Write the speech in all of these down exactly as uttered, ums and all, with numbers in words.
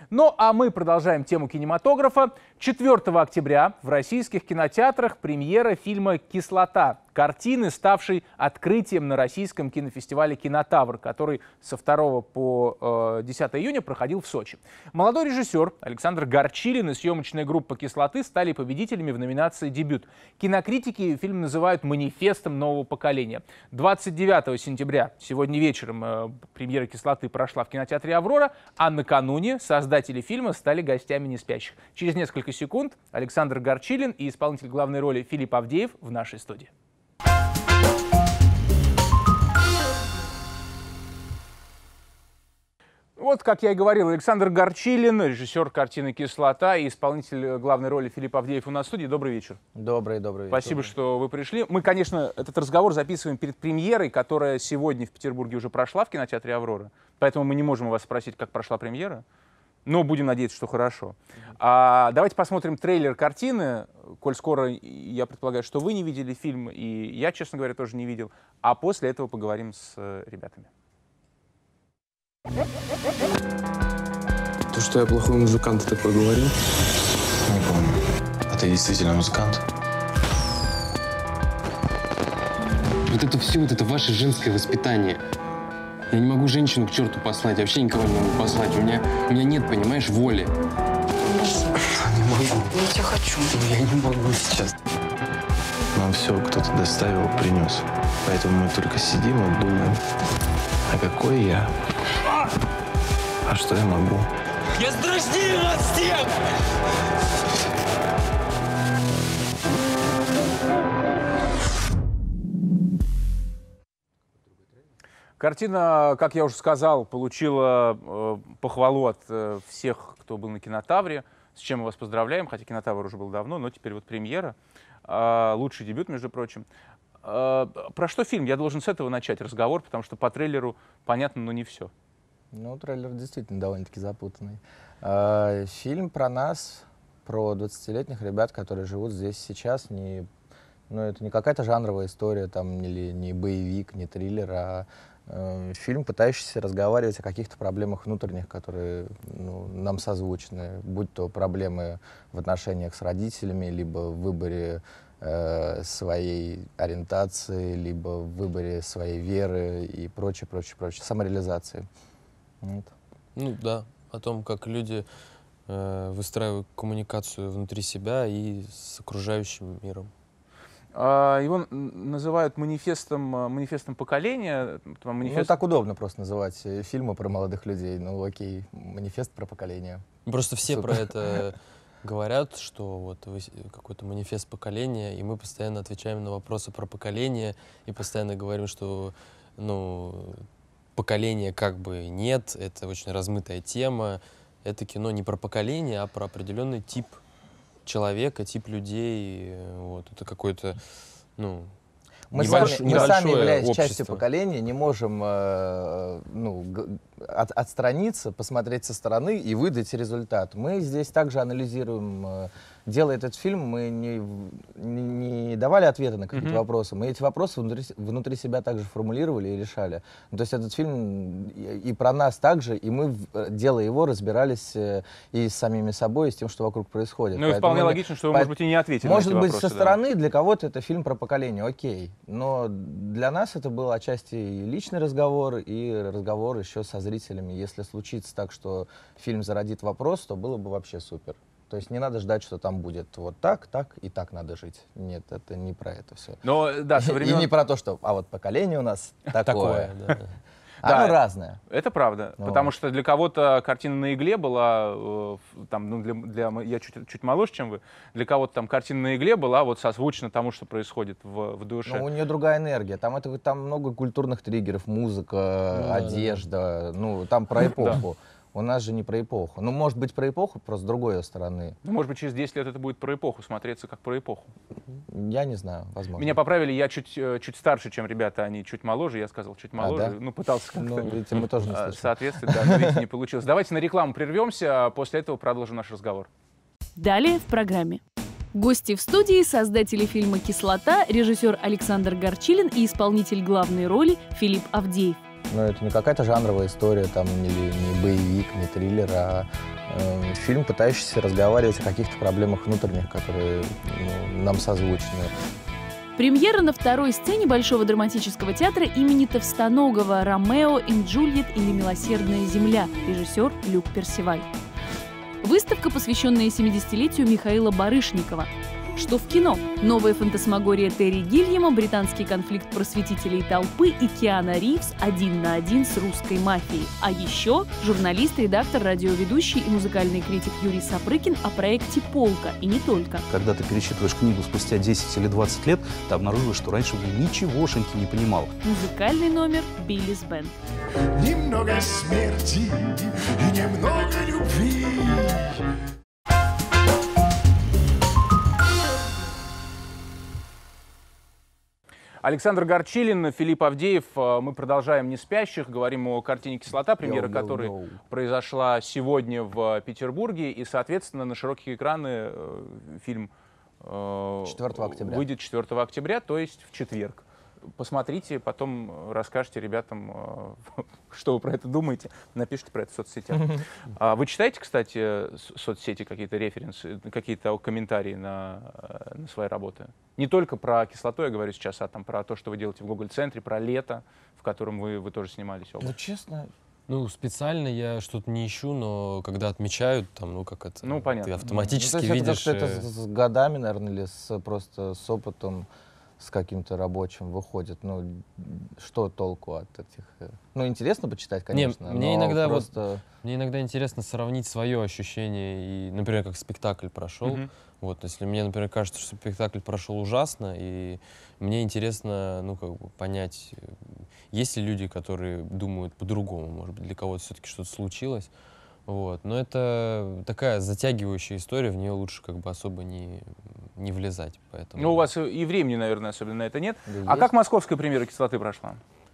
Ну а мы продолжаем тему кинематографа. четвёртого октября в российских кинотеатрах премьера фильма «Кислота», картины, ставшей открытием на российском кинофестивале «Кинотавр», который со второго по десятое июня проходил в Сочи. Молодой режиссер Александр Горчилин и съемочная группа «Кислоты» стали победителями в номинации «Дебют». Кинокритики фильм называют манифестом нового поколения. двадцать девятого сентября, сегодня вечером, премьера «Кислоты» прошла в кинотеатре «Аврора», а накануне создатели фильма стали гостями «Неспящих». Через несколько секунд Александр Горчилин и исполнитель главной роли Филипп Авдеев в нашей студии. Вот, как я и говорил, Александр Горчилин, режиссер картины «Кислота» и исполнитель главной роли Филипп Авдеев у нас в студии. Добрый вечер. Добрый, добрый вечер. Спасибо, что вы пришли. Мы, конечно, этот разговор записываем перед премьерой, которая сегодня в Петербурге уже прошла в кинотеатре «Аврора». Поэтому мы не можем у вас спросить, как прошла премьера. Но будем надеяться, что хорошо. А, давайте посмотрим трейлер картины, коль скоро, я предполагаю, что вы не видели фильм, и я, честно говоря, тоже не видел. А после этого поговорим с э, ребятами. То, что я плохой музыкант, ты такое говорил? Не помню. А ты действительно музыкант? Вот это все, вот это ваше женское воспитание. Я не могу женщину к черту послать, я вообще никого не могу послать. У меня, у меня нет, понимаешь, воли. Не могу. Я тебя хочу. Я не могу сейчас. Нам все кто-то доставил, принес. Поэтому мы только сидим и думаем, а какой я? А что я могу? Я страшнее вас всех! Картина, как я уже сказал, получила э, похвалу от э, всех, кто был на «Кинотавре», с чем мы вас поздравляем, хотя «Кинотавр» уже был давно, но теперь вот премьера. Э, лучший дебют, между прочим. Э, про что фильм? Я должен с этого начать разговор, потому что по трейлеру понятно, но не все. Ну, трейлер действительно довольно-таки запутанный. Э, фильм про нас, про двадцатилетних ребят, которые живут здесь сейчас. Не, ну, это не какая-то жанровая история, там, не, не боевик, не триллер, а э, фильм, пытающийся разговаривать о каких-то проблемах внутренних, которые ну, нам созвучны, будь то проблемы в отношениях с родителями, либо в выборе э, своей ориентации, либо в выборе своей веры и прочее, прочее, прочее, самореализации. Вот. Ну да, о том, как люди э, выстраивают коммуникацию внутри себя и с окружающим миром. Его называют манифестом, манифестом поколения. Манифест... Ну, так удобно просто называть фильмы про молодых людей. Ну, окей, манифест про поколение. Просто все Супер. про это говорят, что вот какой-то манифест поколения, и мы постоянно отвечаем на вопросы про поколение, и постоянно говорим, что, ну, поколения как бы нет, это очень размытая тема. Это кино не про поколение, а про определенный тип человека, тип людей. Вот. Это какой-то, ну, мы, небольш... сами, мы сами, являясь общество. частью поколения, не можем э, ну, от, отстраниться, посмотреть со стороны и выдать результат. Мы здесь также анализируем, э, делая этот фильм, мы не, не, не давали ответы на какие-то mm-hmm. вопросы, мы эти вопросы внутри, внутри себя также формулировали и решали. Ну, то есть этот фильм и, и про нас также, и мы, делая его, разбирались э, и с самими собой, и с тем, что вокруг происходит. Ну и вполне логично, что вы, по... может быть, и не ответили Может на эти быть, вопросы, со да. стороны для кого-то это фильм про поколение, окей. Но для нас это был отчасти и личный разговор, и разговор еще со зрителями. Если случится так, что фильм зародит вопрос, то было бы вообще супер. То есть не надо ждать, что там будет вот так, так и так надо жить. Нет, это не про это все. Но, да, со времен... И не про то, что а вот поколение у нас такое. Такое, да. Оно Да, разное. Это правда, Ну. потому что для кого-то картина на игле была, э, там, ну, для, для, я чуть, чуть моложе, чем вы, для кого-то там картина на игле была вот созвучна тому, что происходит в, в душе. Ну, у нее другая энергия. Там, это, там много культурных триггеров, музыка, Ну, одежда, ну, там про эпоху. У нас же не про эпоху. Ну, может быть, про эпоху, просто с другой стороны. Ну, может быть, через десять лет это будет про эпоху, смотреться как про эпоху. Я не знаю, возможно. Меня поправили, я чуть, э, чуть старше, чем ребята, они чуть моложе, я сказал чуть моложе, А, да? ну, пытался как-то Ну, видите, мы тоже не э, слышим. соответствовать, да, но, видите, не получилось. Давайте на рекламу прервемся, а после этого продолжим наш разговор. Далее в программе. Гости в студии — создатели фильма «Кислота», режиссер Александр Горчилин и исполнитель главной роли Филипп Авдеев. Но это не какая-то жанровая история, там, не, не боевик, не триллер, а э, фильм, пытающийся разговаривать о каких-то проблемах внутренних, которые ну, нам созвучны. Премьера на второй сцене Большого драматического театра имени Товстоногова «Ромео и Джульет» или «Милосердная земля», режиссер Люк Персиваль. Выставка, посвященная семидесятилетию Михаила Барышникова. Что в кино? Новая фантасмагория Терри Гильяма, британский конфликт просветителей толпы и Киану Ривз один на один с русской мафией. А еще журналист, редактор, радиоведущий и музыкальный критик Юрий Сапрыкин о проекте «Полка». И не только. Когда ты перечитываешь книгу спустя десять или двадцать лет, ты обнаруживаешь, что раньше в ней ничегошеньки не понимал. Музыкальный номер «Биллис Бенд». Немного смерти и немного любви. Александр Горчилин, Филипп Авдеев. Мы продолжаем «Не спящих». Говорим о картине «Кислота», премьера которой произошла сегодня в Петербурге. И, соответственно, на широкие экраны фильм четвёртого октября. Выйдет четвёртого октября, то есть в четверг. Посмотрите, потом расскажете ребятам, что вы про это думаете. Напишите про это в соцсетях. Вы читаете, кстати, соцсети, какие-то референсы, какие-то комментарии на, на свои работы? Не только про «Кислоту» я говорю сейчас, а там про то, что вы делаете в Гоголь-центре, про «Лето», в котором вы, вы тоже снимались. Ну, честно... Ну, специально я что-то не ищу, но когда отмечают, там, ну, как это... Ну, понятно. Ты автоматически ну, видишь... Это, это с годами, наверное, или с, просто с опытом, с каким-то рабочим выходит. Ну, что толку от этих... Ну, интересно почитать, конечно. Не, мне иногда просто... вот, мне иногда интересно сравнить свое ощущение, и, например, как спектакль прошел. Mm-hmm. Вот, если мне, например, кажется, что спектакль прошел ужасно, и мне интересно, ну, как бы понять, есть ли люди, которые думают по-другому, может быть, для кого-то все-таки что-то случилось. Вот. Но это такая затягивающая история, в нее лучше как бы особо не, не влезать. Поэтому... Ну, у вас и времени, наверное, особенно на это нет. Да а есть. как московская премьера «Кислоты» прошла?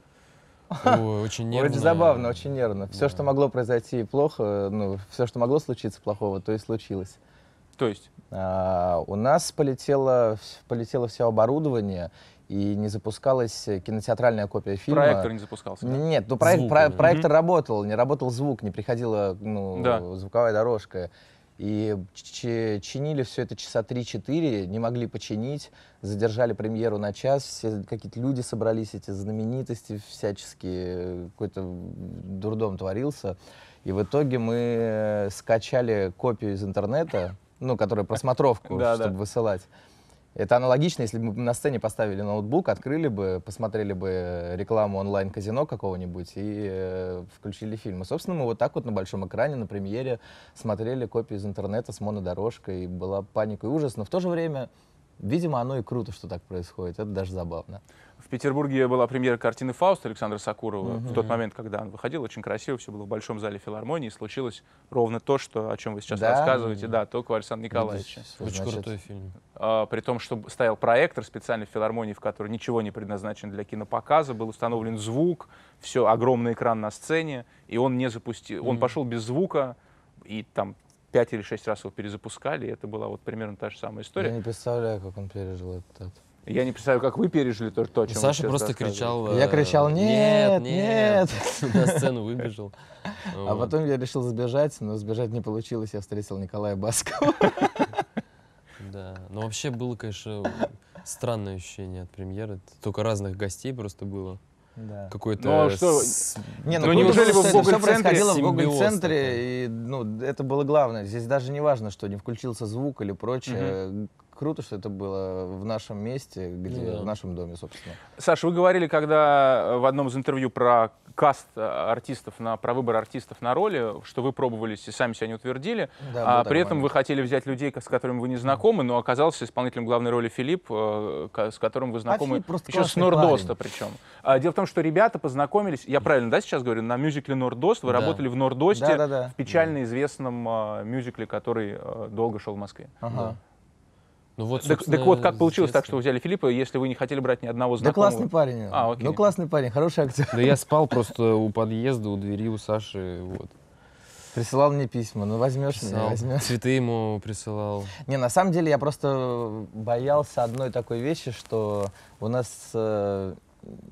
Ой, очень нервно. Очень забавно, очень нервно. Все, Да. что могло произойти плохо, ну, все, что могло случиться плохого, то и случилось. То есть? А, у нас полетело, полетело все оборудование, и не запускалась кинотеатральная копия фильма. Проектор не запускался, да? Нет, ну, проект, Звук, про- да. проектор работал, не работал звук, не приходила ну, Да. звуковая дорожка. И ч- чинили все это часа три-четыре, не могли починить, задержали премьеру на час, все какие-то люди собрались, эти знаменитости всяческие, какой-то дурдом творился. И в итоге мы скачали копию из интернета, ну, которая просмотровку, Да, да. чтобы высылать. Это аналогично, если бы мы на сцене поставили ноутбук, открыли бы, посмотрели бы рекламу онлайн-казино какого-нибудь и э, включили фильм. И, собственно, мы вот так вот на большом экране, на премьере смотрели копию из интернета с монодорожкой, и была паника и ужас, но в то же время, видимо, оно и круто, что так происходит, это даже забавно. В Петербурге была премьера картины «Фауст» Александра Сакурова. Мгм. В тот момент, когда он выходил, очень красиво, все было в Большом зале филармонии, и случилось ровно то, что, о чем вы сейчас Да? рассказываете, да, только у Александра Николаевича. Видишь, Очень значит, крутой фильм. А, при том, что стоял проектор специально в филармонии, в которой ничего не предназначено для кинопоказа, был установлен звук, все, огромный экран на сцене, и он не запустил, он Мгм. пошел без звука, и там пять или шесть раз его перезапускали, и это была вот примерно та же самая Я история. не представляю, как он пережил этот. Я не представляю, как вы пережили то, то о чем вы Саша сейчас просто рассказываете. кричал... Я э, кричал, «Нет, нет!» На сцену выбежал. А Вот. потом я решил сбежать, но сбежать не получилось, я встретил Николая Баскова. Да, но вообще было, конечно, странное ощущение от премьеры. Только разных гостей просто было. Да. Какой-то... Ну, а что- с- Не, Ну, ну, неужели круто, вы в что это Гоголь-центре всё происходило в симбиоз Гоголь-центре, и ну, это было главное. Здесь даже не важно, что не включился звук или прочее. Круто, что это было в нашем месте, где, Ну да. в нашем доме, собственно. Саша, вы говорили, когда в одном из интервью про каст э, артистов, на, про выбор артистов на роли, что вы пробовались и сами себя не утвердили, Да, а был при такой этом вы момент. хотели взять людей, с которыми вы не знакомы, но оказался исполнителем главной роли Филипп, э, ка- с которым вы знакомы Филипп просто еще с классный Нордоста парень. причем. А, дело в том, что ребята познакомились, я правильно, да, сейчас говорю, на мюзикле «Нордост», вы Да. работали в «Нордосте», Да-да-да. в печально известном э, мюзикле, который э, долго шел в Москве. Ага. Ну вот, Так, собственно, так вот, как получилось так, детство. что вы взяли Филиппа, если вы не хотели брать ни одного Да знакомого? классный парень. А, окей. Ну, классный парень, хороший актер. Да я спал просто у подъезда, у двери, у Саши, вот. Присылал мне письма, ну возьмешь меня, Писал. возьмешь. Цветы ему присылал. Не, на самом деле я просто боялся одной такой вещи, что у нас э,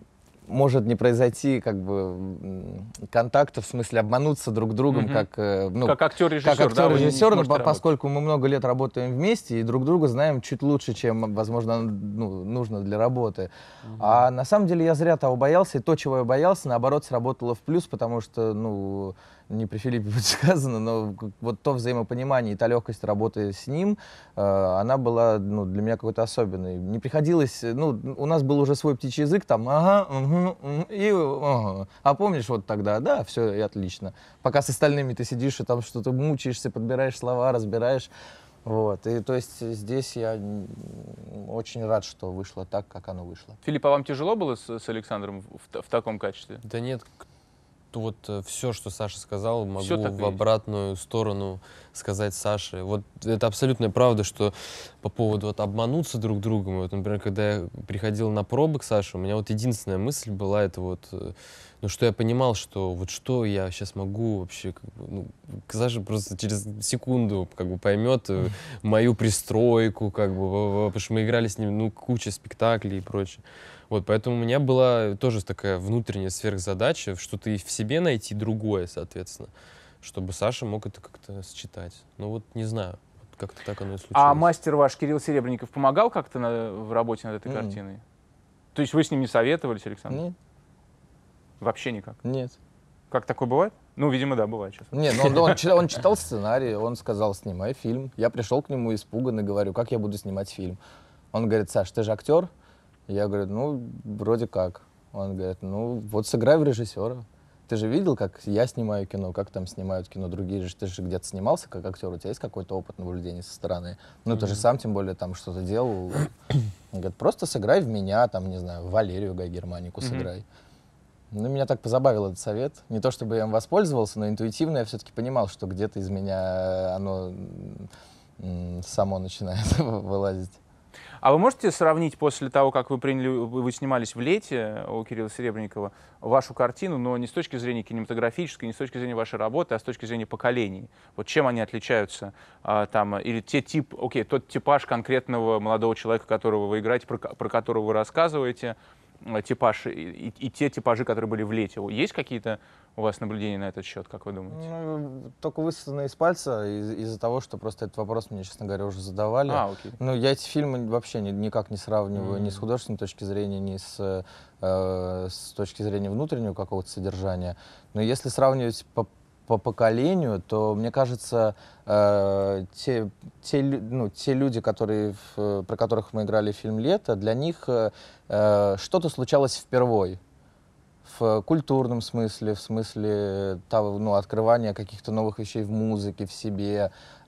может не произойти как бы контакта, в смысле обмануться друг другом, Мгм. как, э, ну, Как актер-режиссер, как да, вы не актер-режиссер, но сможете по- работать. поскольку мы много лет работаем вместе и друг друга знаем чуть лучше, чем, возможно, ну, нужно для работы. А на самом деле я зря того боялся, и то, чего я боялся, наоборот, сработало в плюс, потому что, ну, не при Филиппе будет сказано, но вот то взаимопонимание и та легкость работы с ним, э, она была, ну, для меня какой-то особенной. Не приходилось, ну, у нас был уже свой птичий язык, там, ага, угу, угу, и ага. А помнишь вот тогда, да, все, и отлично. Пока с остальными ты сидишь и там что-то мучаешься, подбираешь слова, разбираешь. Вот, и то есть здесь я м, очень рад, что вышло так, как оно вышло. Филипп, а вам тяжело было с, с Александром в, та- в таком качестве? Да нет, к- вот все, что Саша сказал, могу Всё так и в есть. обратную сторону сказать Саше. Вот это абсолютная правда, что по поводу вот обмануться друг другом. Вот, например, когда я приходил на пробы к Саше, у меня вот единственная мысль была это вот, э, ну что я понимал, что вот что я сейчас могу вообще, как бы, ну, Саша просто через секунду как бы поймет э, мою пристройку, как бы, в- в- потому что мы играли с ним, ну, куча спектаклей и прочее. Вот, поэтому у меня была тоже такая внутренняя сверхзадача, что-то и в себе найти другое, соответственно, чтобы Саша мог это как-то сочетать. Ну вот, не знаю, вот как-то так оно и случилось. А мастер ваш, Кирилл Серебренников, помогал как-то на- в работе над этой Мгм. картиной? То есть вы с ним не советовались, Александр? Нет, Вообще никак? нет. Как такое бывает? Ну, видимо, да, бывает сейчас. Нет, ну он, он читал, он читал сценарий, он сказал, снимай фильм. Я пришел к нему испуганный, говорю, как я буду снимать фильм? Он говорит, Саш, ты же актер? Я говорю, ну, вроде как. Он говорит, ну, вот сыграй в режиссера. Ты же видел, как я снимаю кино, как там снимают кино другие же. Ты же где-то снимался как актер, у тебя есть какой-то опыт наблюдения со стороны? Ну, ты же сам, тем более, там что-то делал. Он говорит, просто сыграй в меня, там, не знаю, в Валерию Гай Германику Мгм. сыграй. Ну, меня так позабавил этот совет. Не то чтобы я им воспользовался, но интуитивно я все-таки понимал, что где-то из меня оно м, само начинает вылазить. А вы можете сравнить после того, как вы приняли, вы вы снимались в «Лете» у Кирилла Серебренникова, вашу картину, но не с точки зрения кинематографической, не с точки зрения вашей работы, а с точки зрения поколений? Вот чем они отличаются? А, там, или те тип, окей, тот типаж конкретного молодого человека, которого вы играете, про, ко- про которого вы рассказываете, э, типаж, и, и- и те типажи, которые были в «Лете». Есть какие-то у вас наблюдения на этот счет, как вы думаете? Ну, только высосано из пальца из- из-за того, что просто этот вопрос мне, честно говоря, уже задавали. А, окей. Ну, я эти фильмы вообще ни- никак не сравниваю ни с Мгм. художественной точки зрения, ни с, э, с точки зрения внутреннего какого-то содержания. Но если сравнивать по, по поколению, то, мне кажется, э, те, те, лю- ну, те люди, которые, в- про которых мы играли фильм «Лето», для них э, э, что-то случалось впервой. В культурном смысле, в смысле того, ну, открывания каких-то новых вещей в музыке, в себе.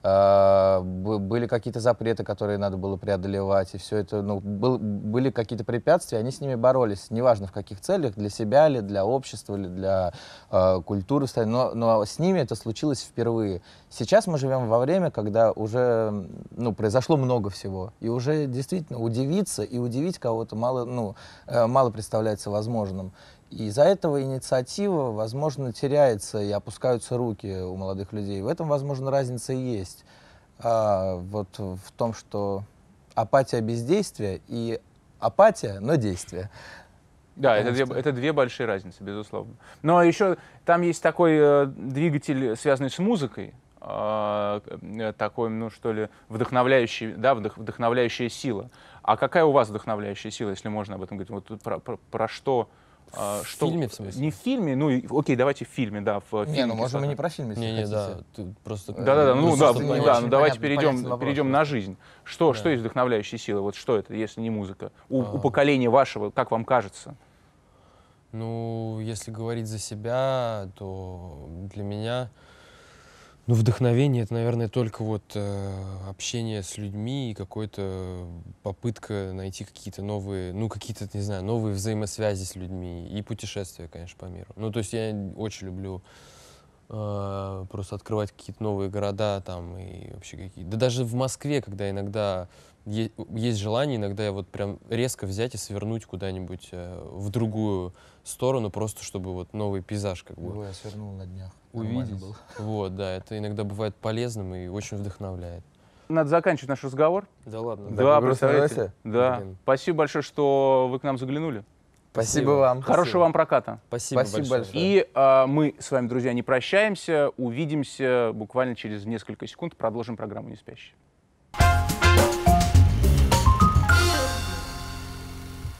Э, б- были какие-то запреты, которые надо было преодолевать, и все это, ну, был- были какие-то препятствия, они с ними боролись, неважно в каких целях, для себя ли, для общества ли, для э, культуры, но, но с ними это случилось впервые. Сейчас мы живем во время, когда уже, ну, произошло много всего, и уже действительно удивиться и удивить кого-то мало, ну, э, мало представляется возможным. И из-за этого инициатива, возможно, теряется и опускаются руки у молодых людей. В этом, возможно, разница и есть. А, вот в том, что апатия бездействия и апатия, но действие. Да, это Потому две, что- это две большие разницы, безусловно. Но еще там есть такой э, двигатель, связанный с музыкой, э, э, такой, ну что ли, вдохновляющий, да, вдох- вдохновляющая сила. А какая у вас вдохновляющая сила, если можно об этом говорить? Вот тут про, про- про что? э, В что? фильме, в смысле? Не в фильме, ну и- окей, давайте в фильме, да, в Не, фильме ну можем и «Кислота». не про фильм, если Не-не, да, хотите. ты просто... Да-да-да, ну да, чтобы ну, не да, очень ну давайте понятен- перейдем, понятен вопрос перейдем на просто. жизнь. Что, Да. что есть вдохновляющая сила? Вот что это, если не музыка? У, у А. поколения вашего, как вам кажется? Ну, если говорить за себя, то для меня, ну, вдохновение — это, наверное, только вот э, общение с людьми и какой-то попытка найти какие-то новые, ну, какие-то, не знаю, новые взаимосвязи с людьми и путешествия, конечно, по миру. Ну, то есть я очень люблю э, просто открывать какие-то новые города там и вообще какие-то... Да даже в Москве, когда иногда е- есть желание, иногда я вот прям резко взять и свернуть куда-нибудь э, в другую сторону, просто чтобы вот новый пейзаж как бы Ой, я свернул на днях. Нормально увидеть. было. Вот, да, это иногда бывает полезным и очень вдохновляет. Надо заканчивать наш разговор. Да ладно. Да, грустная представляете? новость? Да. Блин. Спасибо большое, что вы к нам заглянули. Спасибо вам. Хорошего вам проката. Спасибо, Спасибо большое. большое. И э, мы с вами, друзья, не прощаемся. Увидимся буквально через несколько секунд. Продолжим программу «Неспящие».